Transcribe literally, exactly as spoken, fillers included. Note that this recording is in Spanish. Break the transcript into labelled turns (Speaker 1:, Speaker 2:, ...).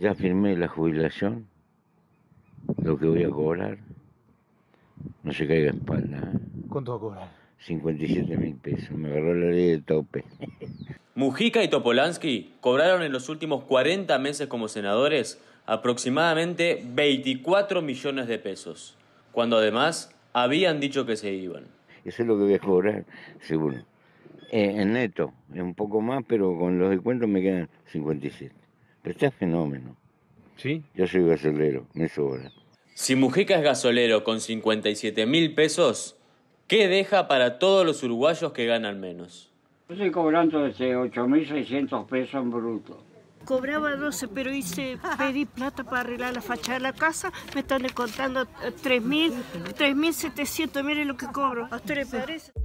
Speaker 1: Ya firmé la jubilación, lo que voy a cobrar. No se caiga en espalda. ¿eh?
Speaker 2: ¿Cuánto va a cobrar?
Speaker 1: cincuenta y siete mil pesos. Me agarró la ley de tope.
Speaker 3: Mujica y Topolansky cobraron en los últimos cuarenta meses como senadores aproximadamente veinticuatro millones de pesos, cuando además habían dicho que se iban.
Speaker 1: Eso es lo que voy a cobrar, seguro. Eh, en neto, es un poco más, pero con los descuentos me quedan cincuenta y siete. Pero está fenómeno.
Speaker 2: ¿Sí?
Speaker 1: Yo soy gasolero, me sobra.
Speaker 3: Si Mujica es gasolero con cincuenta y siete mil pesos, ¿qué deja para todos los uruguayos que ganan menos?
Speaker 4: Yo estoy cobrando desde ocho mil seiscientos pesos en bruto.
Speaker 5: Cobraba doce, pero hice, pedí plata para arreglar la fachada de la casa, me están descontando tres mil, tres mil setecientos, miren lo que cobro. ¿A usted le parece?